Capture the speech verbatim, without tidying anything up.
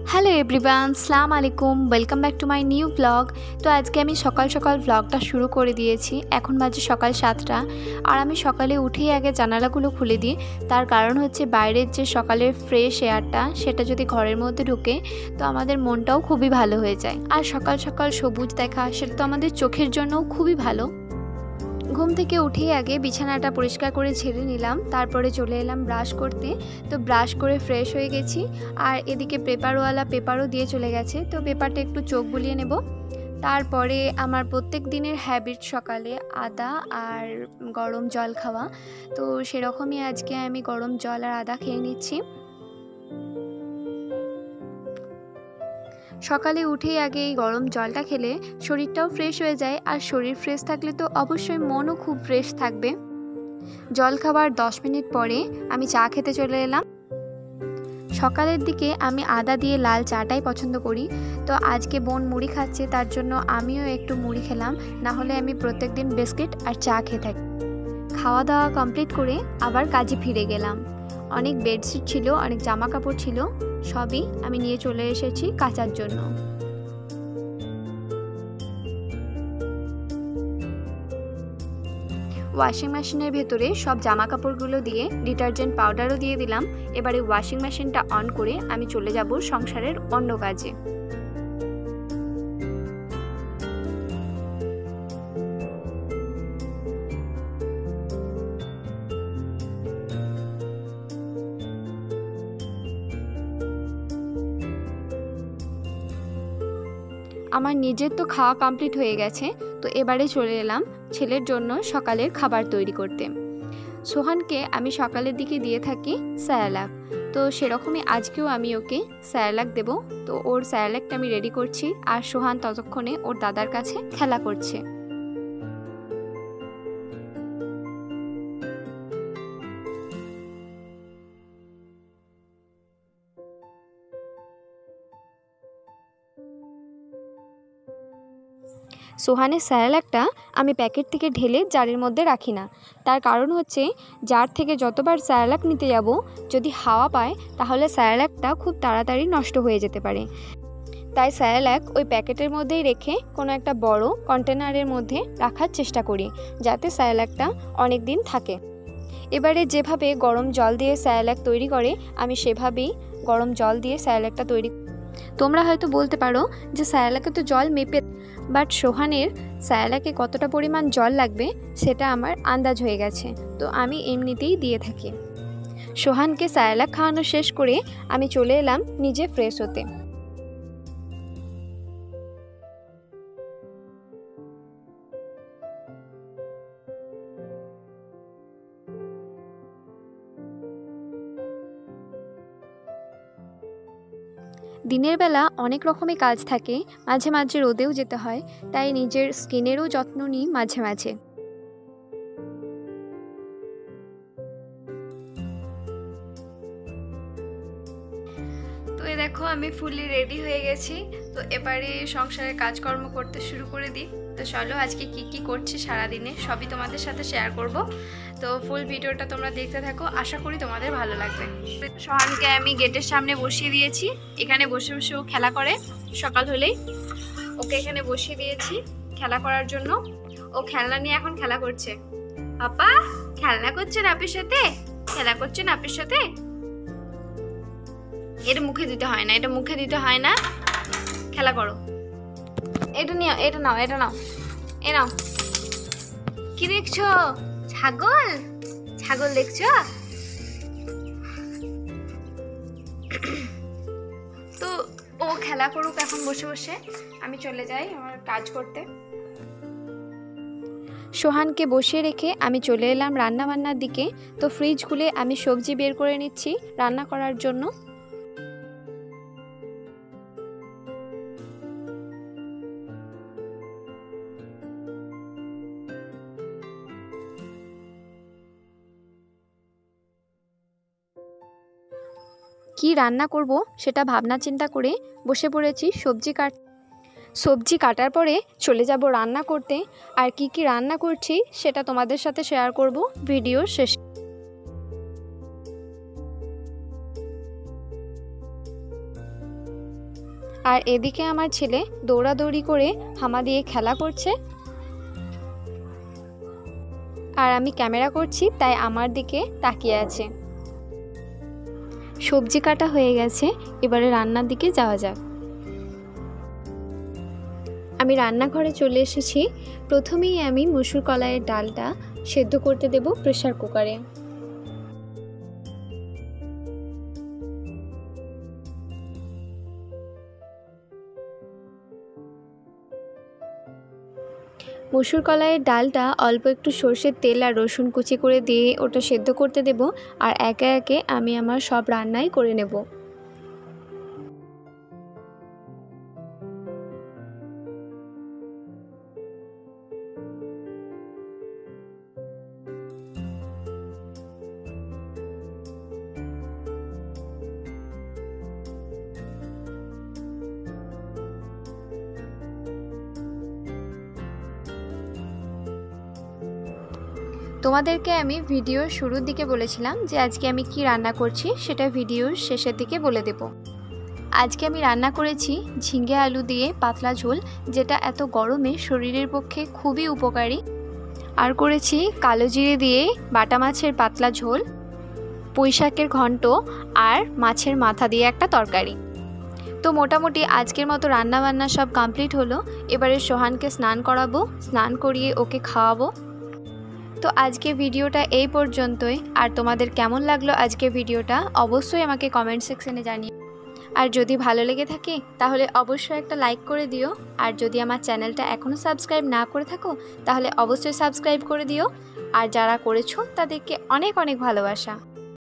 Hello everyone, আসসালামু আলাইকুম। Welcome back to my new blog. তো আজকে আমি সকাল সকাল ব্লগটা শুরু করে দিয়েছি। এখন বাজে সকাল সাতটা। আর আমি সকালে উঠেই আগে জানালাগুলো খুলে দিই। তার কারণ হচ্ছে বাইরের যে সকালের ফ্রেশ এয়ারটা সেটা যদি ঘরের মধ্যে ঢুকে তো আমাদের মনটাও খুবই ভালো হয়ে যায়। আর সকাল সকাল সবুজ দেখা সেটা তো আমাদের চোখের জন্যও খুবই ভালো। ঘুম থেকে উঠেই আগে বিছানাটা পরিষ্কার করে ঝেড়ে নিলাম, তারপরে চলে এলাম ব্রাশ করতে। তো ব্রাশ করে ফ্রেশ হয়ে গেছি। আর এদিকে পেপারওয়ালা পেপারও দিয়ে চলে গেছে, তো পেপারটা একটু চোখ বুলিয়ে নেব। তারপরে আমার প্রত্যেক দিনের হ্যাবিট সকালে আদা আর গরম জল খাওয়া। তো সেরকমই আজকে আমি গরম জল আর আদা খেয়ে নিচ্ছি। সকালে উঠেই আগে এই গরম জলটা খেলে শরীরটাও ফ্রেশ হয়ে যায়, আর শরীর ফ্রেশ থাকলে তো অবশ্যই মনও খুব ফ্রেশ থাকবে। জল খাওয়ার দশ মিনিট পরে আমি চা খেতে চলে এলাম। সকালের দিকে আমি আদা দিয়ে লাল চাটাই পছন্দ করি। তো আজকে বোন মুড়ি খাচ্ছে, তার জন্য আমিও একটু মুড়ি খেলাম, না হলে আমি প্রত্যেক দিন বিস্কিট আর চা খেয়ে থাকি। খাওয়া দাওয়া কমপ্লিট করে আবার কাজে ফিরে গেলাম। অনেক বেডশিট ছিল, অনেক জামা কাপড় ছিল, সবই আমি নিয়ে চলে এসেছি কাচার জন্য। ওয়াশিং মেশিনের ভেতরে সব জামা কাপড়গুলো দিয়ে ডিটারজেন্ট পাউডারও দিয়ে দিলাম। এবারে ওয়াশিং মেশিনটা অন করে আমি চলে যাব সংসারের অন্য কাজে। আমার নিজের তো খাওয়া কমপ্লিট হয়ে গেছে, তো এবারে চলে এলাম ছেলের জন্য সকালের খাবার তৈরি করতে। সোহানকে আমি সকালের দিকে দিয়ে থাকি স্যালাক, তো সেরকমই আজকেও আমি ওকে স্যালাক দেব। তো ওর স্যালাকটা আমি রেডি করছি, আর সোহান ততক্ষণে ওর দাদার কাছে খেলা করছে। সোহানের স্যালাকটা আমি প্যাকেট থেকে ঢেলে জারের মধ্যে রাখি না। তার কারণ হচ্ছে জার থেকে যতবার স্যালাক নিতে যাব, যদি হাওয়া পায় তাহলে স্যালাকটা খুব তাড়াতাড়ি নষ্ট হয়ে যেতে পারে। তাই স্যালাক ওই প্যাকেটের মধ্যেই রেখে কোনো একটা বড় কন্টেনারের মধ্যে রাখার চেষ্টা করি, যাতে স্যালাকটা অনেক দিন থাকে। এবারে যেভাবে গরম জল দিয়ে স্যালাক তৈরি করে, আমি সেভাবেই গরম জল দিয়ে স্যালাকটা তৈরি। তোমরা হয়তো বলতে পারো যে স্যালাকে তো জল মেপে, বাট সোহানের স্যালাকে কতটা পরিমাণ জল লাগবে সেটা আমার আন্দাজ হয়ে গেছে, তো আমি এমনিতেই দিয়ে থাকি। সোহানকে স্যালাক খাওয়ানো শেষ করে আমি চলে এলাম নিজে ফ্রেশ হতে। দিনের বেলা অনেক রকমের কাজ থাকে, মাঝে মাঝে রোদেও যেতে হয়, তাই নিজের স্কিনেরও যত্ন নিই মাঝে মাঝে। তো এই দেখো আমি ফুললি রেডি হয়ে গেছি। তো এবারে সংসারের কাজকর্ম করতে শুরু করে দিই। তো চলো আজকে কি কি করছি সারাদিনে সবই তোমাদের সাথে শেয়ার করব। তো ফুল ভিডিওটা তোমরা দেখতে থাকো, আশা করি তোমাদের ভালো লাগবে। সোহানকে আমি গেটের সামনে বসিয়ে দিয়েছি, এখানে বসে বসে ও খেলা করে। সকাল হলেই ওকে এখানে বসিয়ে দিয়েছি খেলা করার জন্য। ও খেলনা নিয়ে এখন খেলা করছে। আপা খেলনা করছেন আপের সাথে, খেলা করছেন আপের সাথে। এটা মুখে দিতে হয় না, এটা মুখে দিতে হয় না, খেলা করো। এটা নিও, এটা নাও, এটা নাও, এ নাও। কি দেখছো? ছাগল? ছাগল দেখছো? তো ও খেলা করুক এখন বসে বসে, আমি চলে যাই আমার কাজ করতে। সোহানকে বসিয়ে রেখে আমি চলে এলাম রান্না বান্নার দিকে। তো ফ্রিজ খুলে আমি সবজি বের করে নিচ্ছি রান্না করার জন্য। কি রান্না করব সেটা ভাবনা চিন্তা করে বসে পড়েছি সবজি কাট সবজি কাটার পরে চলে যাব রান্না করতে। আর কি কি রান্না করছি সেটা তোমাদের সাথে শেয়ার করব ভিডিও শেষ। আর এদিকে আমার ছেলে দৌড়াদৌড়ি করে হামা দিয়ে খেলা করছে। আর আমি ক্যামেরা করছি তাই আমার দিকে তাকিয়ে আছে। সবজি কাটা হয়ে গেছে, এবারে রান্নার দিকে যাওয়া যাক। আমি রান্নাঘরে চলে এসেছি। প্রথমেই আমি মসুর কলাইয়ের ডালটা সেদ্ধ করতে দেব প্রেসার কুকারে। মসুর কলাইয়ের ডালটা অল্প একটু সর্ষের তেল আর রসুন কুচি করে দিয়ে ওটা সেদ্ধ করতে দেব। আর একে একে আমি আমার সব রান্নাই করে নেব। তোমাদেরকে আমি ভিডিওর শুরুর দিকে বলেছিলাম যে আজকে আমি কি রান্না করছি সেটা ভিডিওর শেষের দিকে বলে দেব। আজকে আমি রান্না করেছি ঝিঙে আলু দিয়ে পাতলা ঝোল, যেটা এত গরমে শরীরের পক্ষে খুবই উপকারী। আর করেছি কালো জিরে দিয়ে বাটা মাছের পাতলা ঝোল, পুঁই শাকের ঘন্ট আর মাছের মাথা দিয়ে একটা তরকারি। তো মোটামুটি আজকের মতো রান্না বান্না সব কমপ্লিট হলো। এবারে সোহানকে স্নান করাবো, স্নান করিয়ে ওকে খাওয়াবো। তো আজকে ভিডিওটা এই পর্যন্তই। আর তোমাদের কেমন লাগলো আজকে ভিডিওটা অবশ্যই আমাকে কমেন্ট সেকশনে জানিও। আর যদি ভালো লেগে থাকে তাহলে অবশ্যই একটা লাইক করে দিও। আর যদি আমার চ্যানেলটা এখনও সাবস্ক্রাইব না করে থাকো তাহলে অবশ্যই সাবস্ক্রাইব করে দিও। আর যারা করেছো তাদেরকে অনেক অনেক ভালোবাসা।